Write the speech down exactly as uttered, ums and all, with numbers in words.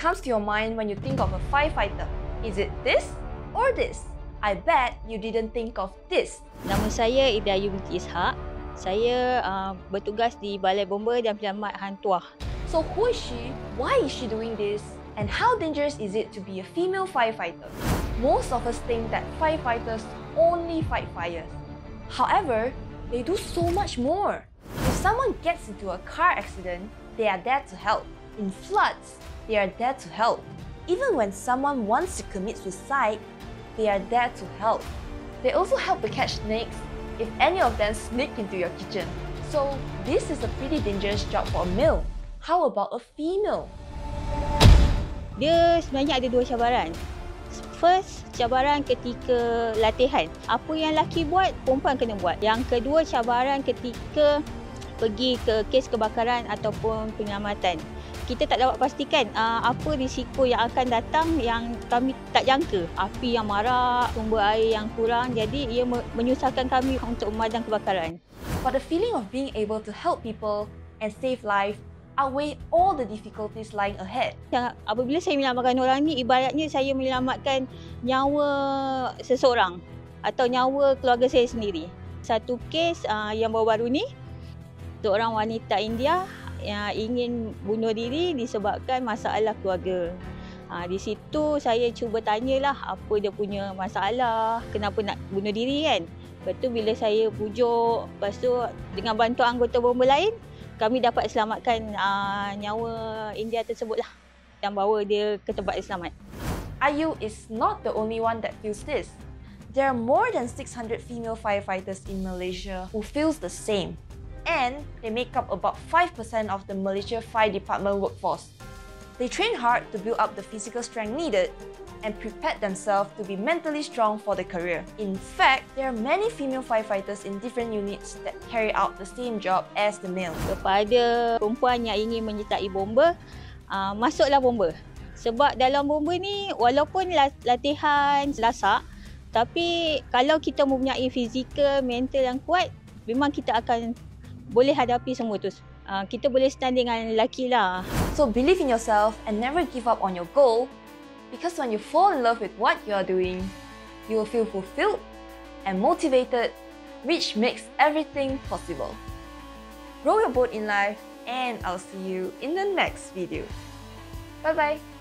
comes to your mind when you think of a firefighter? Is it this or this? I bet you didn't think of this. Nama saya Ida Ayu binti Ishak. Saya uh, bertugas di Balai Bomba dan Penyelamat Hang Tuah. So who is she? Why is she doing this? And how dangerous is it to be a female firefighter? Most of us think that firefighters only fight fires. However, they do so much more. If someone gets into a car accident, they are there to help. In floods, they are there to help. Even when someone wants to commit suicide, they are there to help. They also help to catch snakes if any of them sneak into your kitchen. So this is a pretty dangerous job for a male. How about a female? Dia sebenarnya ada dua cabaran. First, cabaran ketika latihan. Apa yang lelaki buat, perempuan kena buat. Yang kedua, cabaran ketika pergi ke kes kebakaran ataupun penyelamatan. Kita tak dapat pastikan uh, apa risiko yang akan datang yang kami tak jangka. Api yang marak, sumber air yang kurang, jadi ia menyusahkan kami untuk memadam kebakaran. But the feeling of being able to help people and save life outweigh all the difficulties lying ahead. Apabila saya menyelamatkan orang ni, ibaratnya saya menyelamatkan nyawa seseorang atau nyawa keluarga saya sendiri. Satu kes uh, yang baru-baru ni, seorang wanita India yang ingin bunuh diri disebabkan masalah keluarga. Ha, di situ saya cuba tanyalah apa dia punya masalah, kenapa nak bunuh diri kan. Lepas tu bila saya pujuk, lepas tu dengan bantuan anggota bomba lain, kami dapat selamatkan uh, nyawa India tersebut lah dan bawa dia ke tempat yang selamat. Ayu is not the only one that feels this. There are more than six hundred female firefighters in Malaysia who feels the same. And they make up about five percent of the Malaysia Fire Department workforce. They train hard to build up the physical strength needed and prepared themselves to be mentally strong for their career. In fact, there are many female firefighters in different units that carry out the same job as the male. Kepada perempuan yang ingin menyertai bomba, uh, masuklah bomba. Sebab dalam bomba ni, walaupun latihan lasak, tapi kalau kita mempunyai fizikal, mental yang kuat, memang kita akan boleh hadapi semua tu. Uh, kita boleh stand dengan lelaki lah. So believe in yourself and never give up on your goal, because when you fall in love with what you are doing, you will feel fulfilled and motivated, which makes everything possible. Row your boat in life, and I'll see you in the next video. Bye bye.